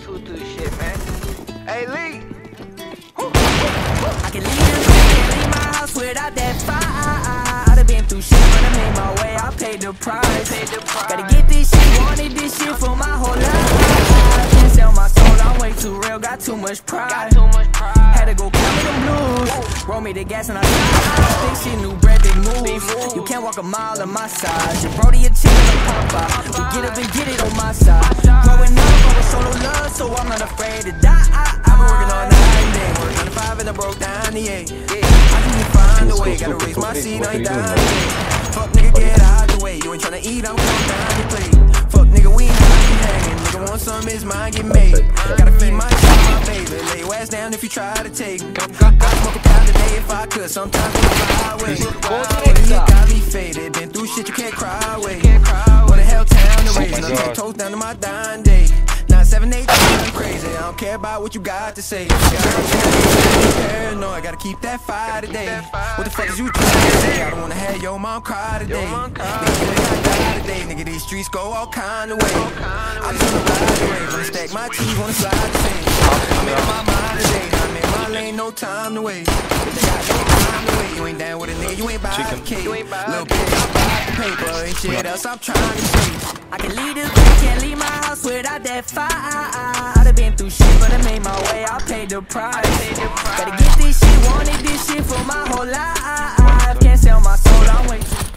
too through shit, man. AYYLEEK. I can leave my house without that fire. I done been through shit, but I made my way. I paid the price. Gotta get this shit, wanted this shit for my whole life. Can't sell my soul, I'm way too real, got too much pride. Had to go count me them blues, roll me the gas and I slide. Think shit, new bread, big moves. You can't walk a mile on my side. Your brody a chicken like Popeye. We get up and get it on my side. Growing up, I was solo love, so I'm not afraid to die. I've been working all night and day, 9 to 5 and I broke down the 8. I can find a way, gotta raise my seat, I ain't down. Fuck nigga, get out the way. You ain't tryna eat, I'm coming down your plate. Fuck nigga, we ain't hanging. Nigga want some, his mind get made. Gotta feed my shit, my baby. Lay your ass down if you try to take me. I'd smoke a pound a day if I could. Sometimes I fly away. You got me faded. Been through shit, you can't cry away. What the hell town to raise? No 10 toes down to my dying day. 9, 7, 8, I'm crazy. I don't care about what you got to say. Paranoid, gotta keep that fire today. What the fuck is you trying to say? I don't wanna have your mom cry today. Nigga, die today. Nigga, these streets go all kind of ways. I just wanna ride away. Wanna stack my cheese, wanna slide the same. I'm in my mind today. I'm in my lane, no time to wait. If they got no time to wait, you ain't down with a nigga, you ain't buy a cake. Little bitch, I buy the paper. Ain't shit else I'm trying to say. I can leave this bitch, can't leave my house without that fire. I done been through shit, but I made my way, I paid the price. Gotta get this shit, wanted this shit for my whole life. Can't sell my soul, I'm way too.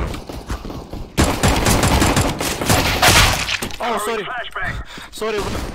Oh, sorry. Sorry.